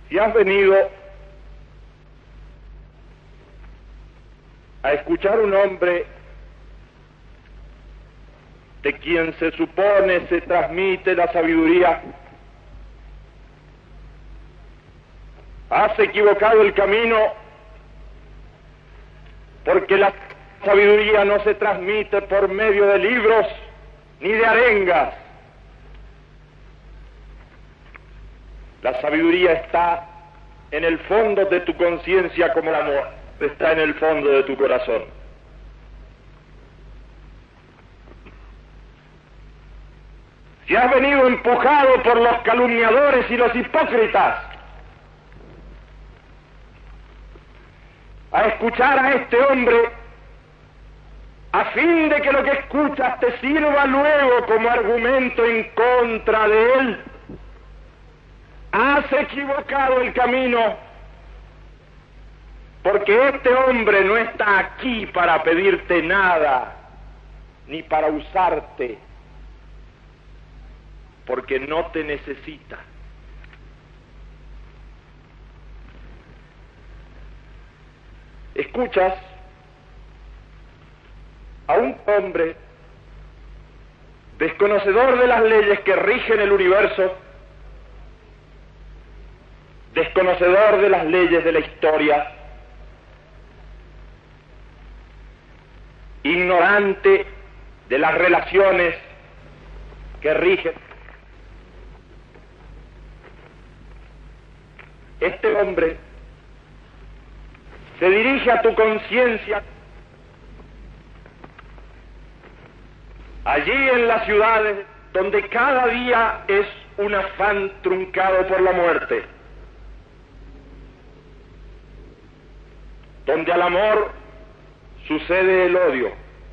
Si has venido a escuchar un hombre de quien se supone se transmite la sabiduría, has equivocado el camino, porque la sabiduría no se transmite por medio de libros ni de arengas. La sabiduría está en el fondo de tu conciencia, como el amor está en el fondo de tu corazón. Si has venido empujado por los calumniadores y los hipócritas a escuchar a este hombre, a fin de que lo que escuchas te sirva luego como argumento en contra de él, has equivocado el camino, porque este hombre no está aquí para pedirte nada, ni para usarte, porque no te necesita. Escuchas a un hombre desconocedor de las leyes que rigen el universo, desconocedor de las leyes de la historia, ignorante de las relaciones que rigen. Este hombre se dirige a tu conciencia allí en las ciudades donde cada día es un afán truncado por la muerte, donde al amor sucede el odio,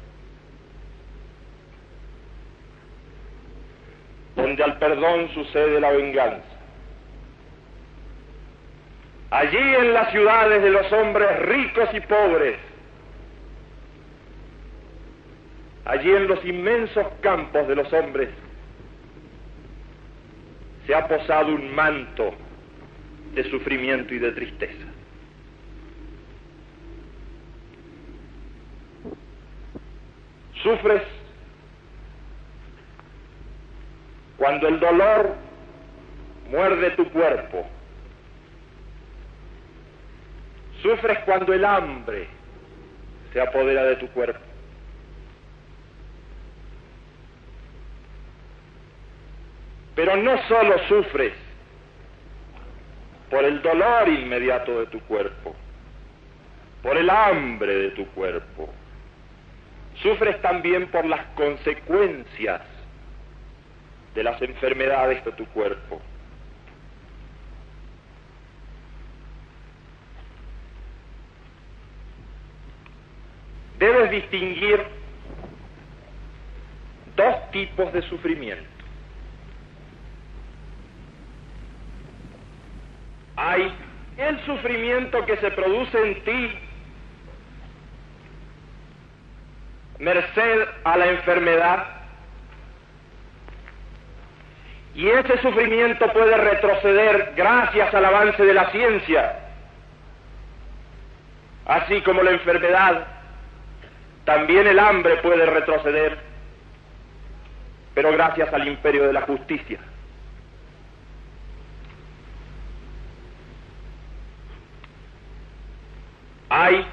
donde al perdón sucede la venganza. Allí en las ciudades de los hombres ricos y pobres, allí en los inmensos campos de los hombres, se ha posado un manto de sufrimiento y de tristeza. Sufres cuando el dolor muerde tu cuerpo. Sufres cuando el hambre se apodera de tu cuerpo. Pero no solo sufres por el dolor inmediato de tu cuerpo, por el hambre de tu cuerpo, sufres también por las consecuencias de las enfermedades de tu cuerpo. Debes distinguir dos tipos de sufrimiento. Hay el sufrimiento que se produce en ti merced a la enfermedad, y ese sufrimiento puede retroceder gracias al avance de la ciencia, así como la enfermedad. También el hambre puede retroceder, pero gracias al imperio de la justicia. Hay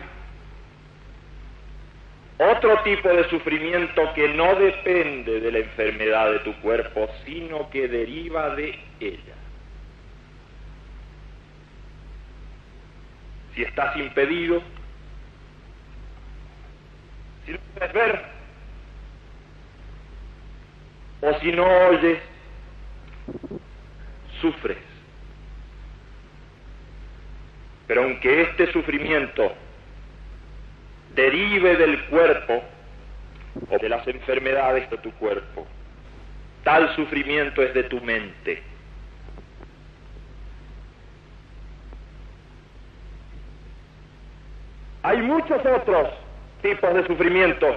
otro tipo de sufrimiento que no depende de la enfermedad de tu cuerpo, sino que deriva de ella. Si estás impedido, si no puedes ver, o si no oyes, sufres. Pero aunque este sufrimiento derive del cuerpo o de las enfermedades de tu cuerpo, tal sufrimiento es de tu mente. Hay muchos otros tipos de sufrimiento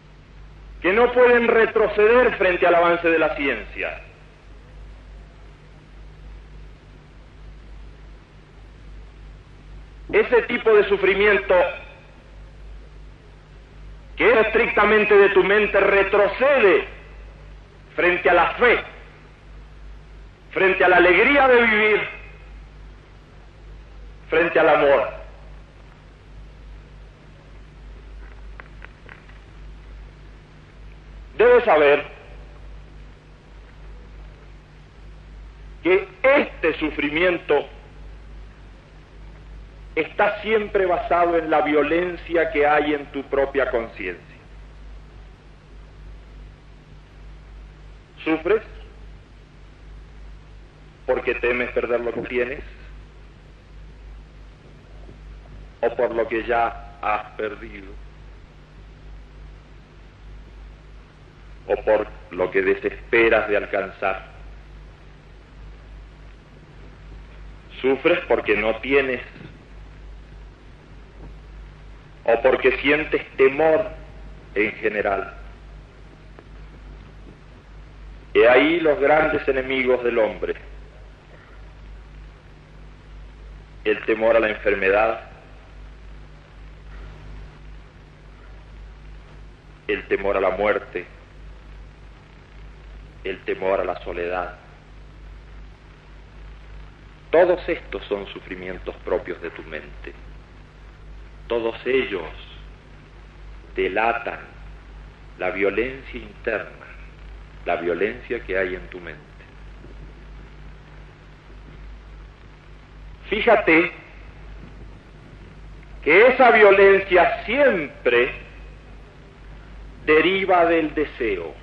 que no pueden retroceder frente al avance de la ciencia. ese tipo de sufrimiento que es estrictamente de tu mente retrocede frente a la fe, frente a la alegría de vivir, frente al amor. Debes saber que este sufrimiento está siempre basado en la violencia que hay en tu propia conciencia. ¿Sufres porque temes perder lo que tienes? ¿O por lo que ya has perdido? ¿O por lo que desesperas de alcanzar? ¿Sufres porque no tienes? ¿O porque sientes temor en general? He ahí los grandes enemigos del hombre: el temor a la enfermedad, el temor a la muerte, el temor a la soledad. Todos estos son sufrimientos propios de tu mente. Todos ellos delatan la violencia interna, la violencia que hay en tu mente. Fíjate que esa violencia siempre deriva del deseo.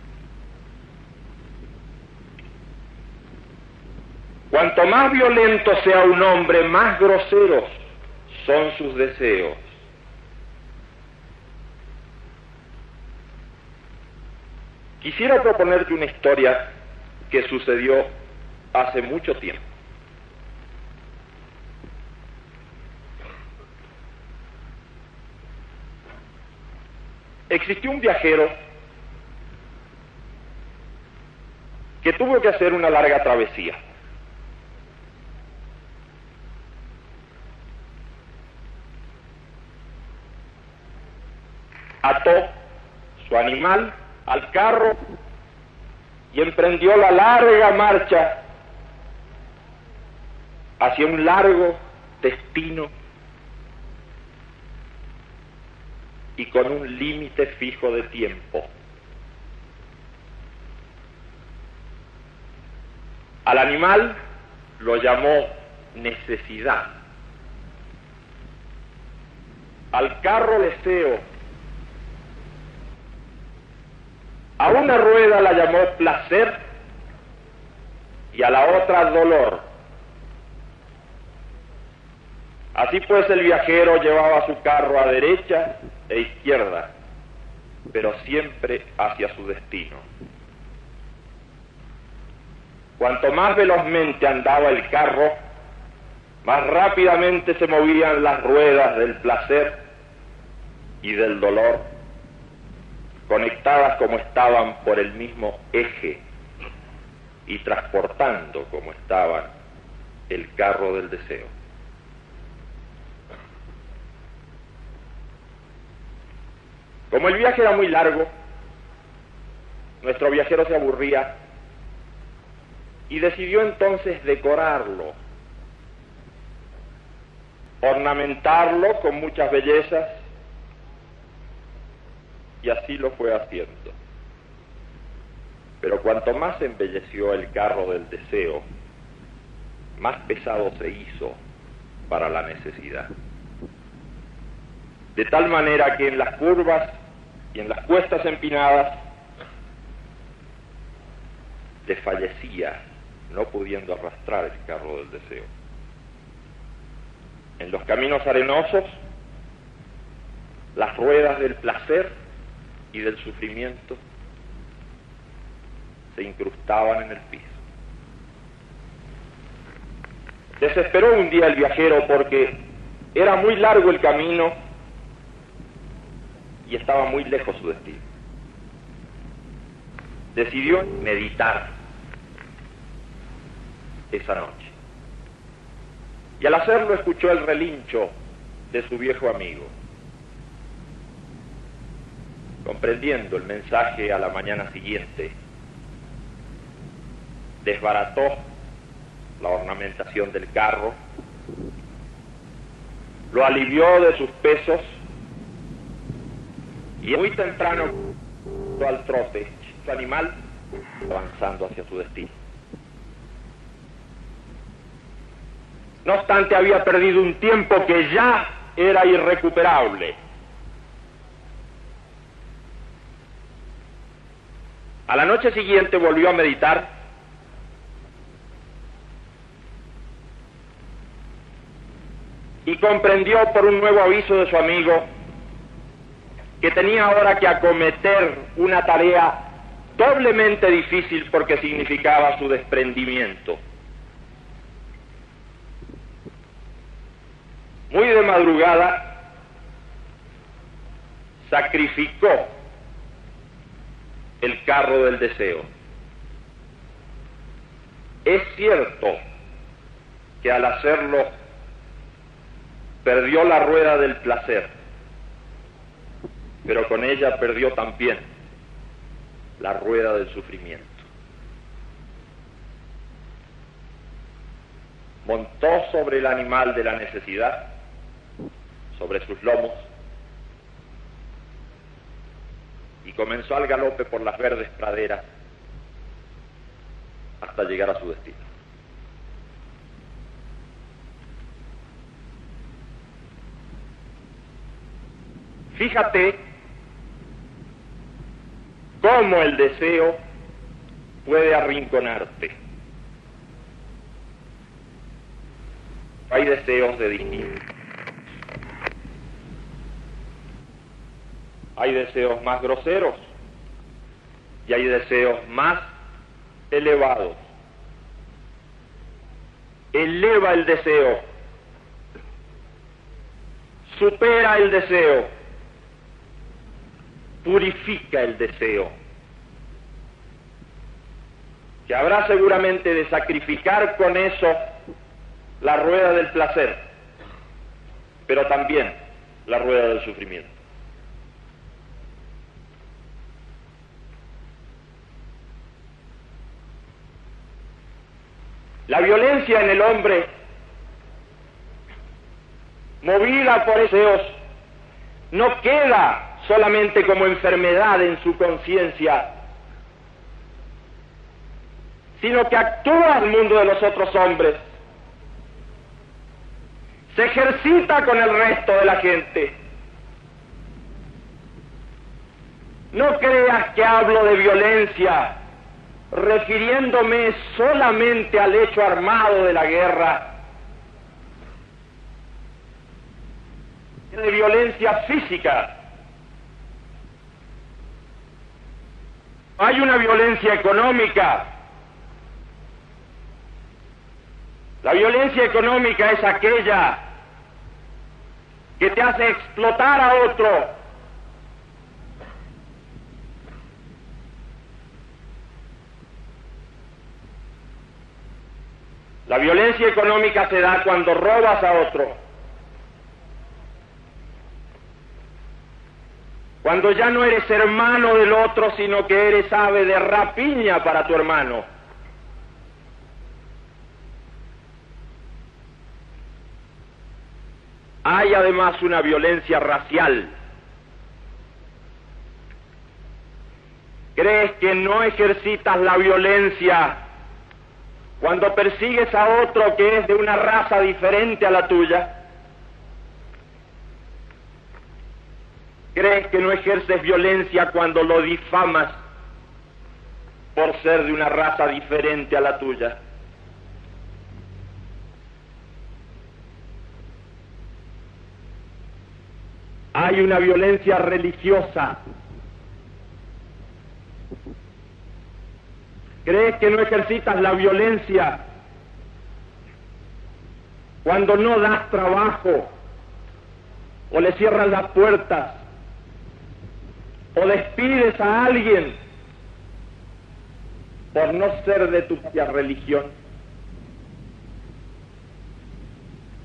Cuanto más violento sea un hombre, más groseros son sus deseos. Quisiera proponerte una historia que sucedió hace mucho tiempo. Existió un viajero que tuvo que hacer una larga travesía. Ató su animal al carro y emprendió la larga marcha hacia un largo destino y con un límite fijo de tiempo. Al animal lo llamó necesidad, al carro deseo, a una rueda la llamó placer y a la otra dolor. Así pues el viajero llevaba su carro a derecha e izquierda, pero siempre hacia su destino. Cuanto más velozmente andaba el carro, más rápidamente se movían las ruedas del placer y del dolor, conectadas como estaban por el mismo eje y transportando como estaban el carro del deseo. Como el viaje era muy largo, nuestro viajero se aburría y decidió entonces decorarlo, ornamentarlo con muchas bellezas, y así lo fue haciendo. Pero cuanto más embelleció el carro del deseo, más pesado se hizo para la necesidad. De tal manera que en las curvas y en las cuestas empinadas desfallecía, no pudiendo arrastrar el carro del deseo. En los caminos arenosos, las ruedas del placer y del sufrimiento se incrustaban en el piso. Desesperó un día el viajero porque era muy largo el camino y estaba muy lejos su destino. Decidió meditar esa noche. y al hacerlo escuchó el relincho de su viejo amigo. Comprendiendo el mensaje, a la mañana siguiente desbarató la ornamentación del carro, lo alivió de sus pesos y muy temprano al trote, su animal avanzando hacia su destino. No obstante, había perdido un tiempo que ya era irrecuperable. A la noche siguiente volvió a meditar y comprendió por un nuevo aviso de su amigo que tenía ahora que acometer una tarea doblemente difícil porque significaba su desprendimiento. Muy de madrugada sacrificó el carro del deseo. Es cierto que al hacerlo perdió la rueda del placer, pero con ella perdió también la rueda del sufrimiento. Montó sobre el animal de la necesidad, sobre sus lomos, y comenzó al galope por las verdes praderas hasta llegar a su destino. Fíjate cómo el deseo puede arrinconarte. Hay deseos de distintos. Hay deseos más groseros y hay deseos más elevados. Eleva el deseo, supera el deseo, purifica el deseo, que habrá seguramente de sacrificar con eso la rueda del placer, pero también la rueda del sufrimiento. La violencia en el hombre, movida por deseos, no queda solamente como enfermedad en su conciencia, sino que actúa en el mundo de los otros hombres, se ejercita con el resto de la gente. No creas que hablo de violencia refiriéndome solamente al hecho armado de la guerra, de violencia física. Hay una violencia económica. La violencia económica es aquella que te hace explotar a otro, la violencia económica se da cuando robas a otro, cuando ya no eres hermano del otro, sino que eres ave de rapiña para tu hermano. Hay además una violencia racial. ¿Crees que no ejercitas la violencia cuando persigues a otro que es de una raza diferente a la tuya? ¿Crees que no ejerces violencia cuando lo difamas por ser de una raza diferente a la tuya? Hay una violencia religiosa. ¿Crees que no ejercitas la violencia cuando no das trabajo, o le cierras las puertas, o despides a alguien por no ser de tu propia religión?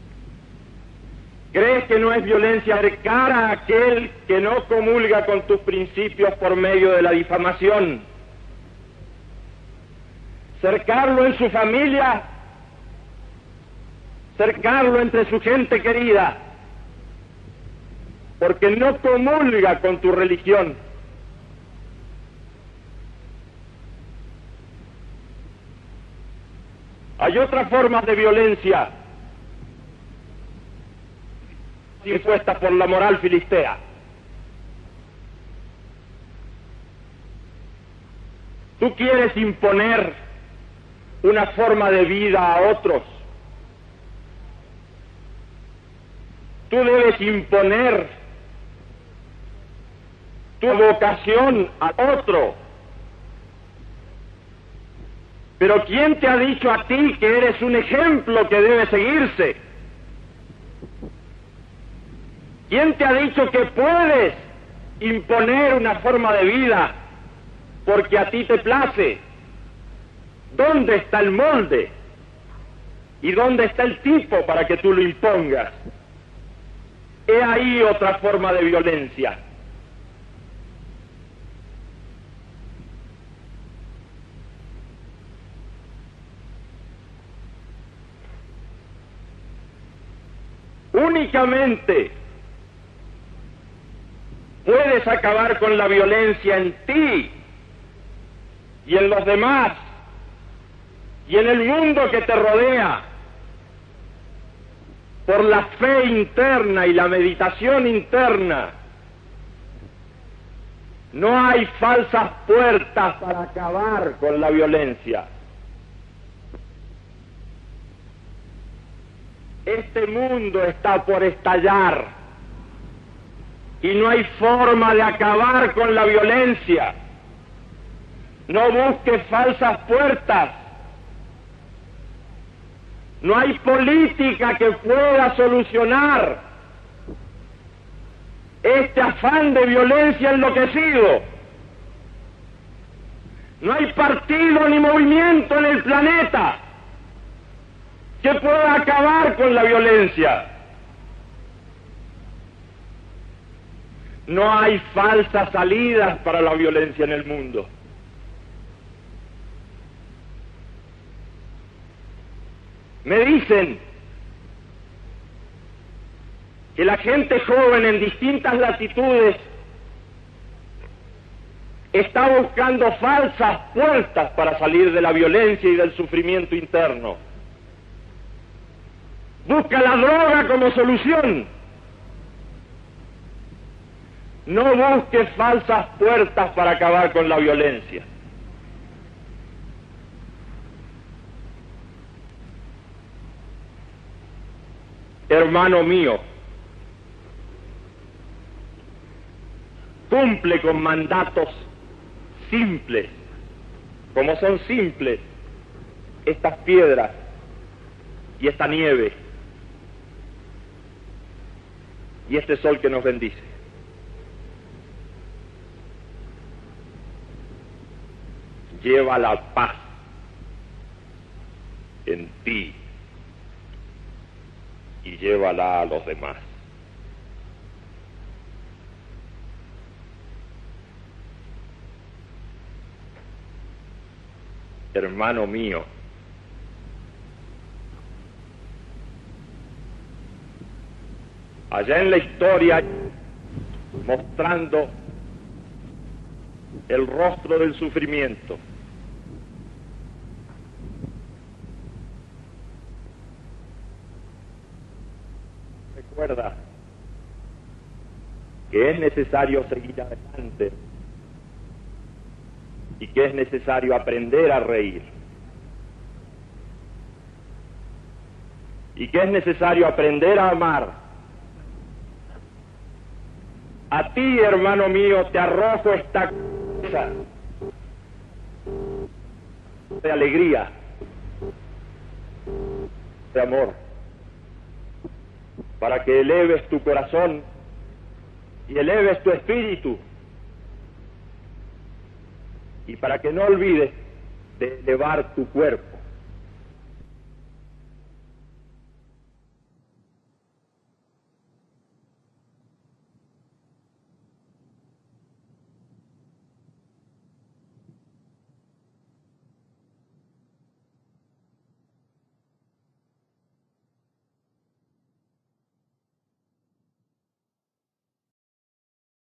¿Crees que no es violencia cercar a aquel que no comulga con tus principios por medio de la difamación? Cercarlo en su familia, cercarlo entre su gente querida, porque no comulga con tu religión. Hay otras formas de violencia impuestas por la moral filistea. Tú quieres imponer una forma de vida a otros. Tú debes imponer tu vocación a otro. Pero ¿quién te ha dicho a ti que eres un ejemplo que debe seguirse? ¿Quién te ha dicho que puedes imponer una forma de vida porque a ti te place? ¿Dónde está el molde? ¿Y dónde está el tipo para que tú lo impongas? He ahí otra forma de violencia. Únicamente puedes acabar con la violencia en ti y en los demás y en el mundo que te rodea por la fe interna y la meditación interna. No hay falsas puertas para acabar con la violencia. Este mundo está por estallar y no hay forma de acabar con la violencia. No busques falsas puertas. No hay política que pueda solucionar este afán de violencia enloquecido. No hay partido ni movimiento en el planeta que pueda acabar con la violencia. No hay falsas salidas para la violencia en el mundo. Me dicen que la gente joven en distintas latitudes está buscando falsas puertas para salir de la violencia y del sufrimiento interno. Busca la droga como solución. No busques falsas puertas para acabar con la violencia. Hermano mío, cumple con mandatos simples, como son simples estas piedras y esta nieve y este sol que nos bendice. Lleva la paz en ti y llévala a los demás. Hermano mío, allá en la historia, mostrando el rostro del sufrimiento, recuerda que es necesario seguir adelante y que es necesario aprender a reír y que es necesario aprender a amar. A ti, hermano mío, te arrojo esta cosa de alegría, de amor, para que eleves tu corazón y eleves tu espíritu, y para que no olvides de elevar tu cuerpo.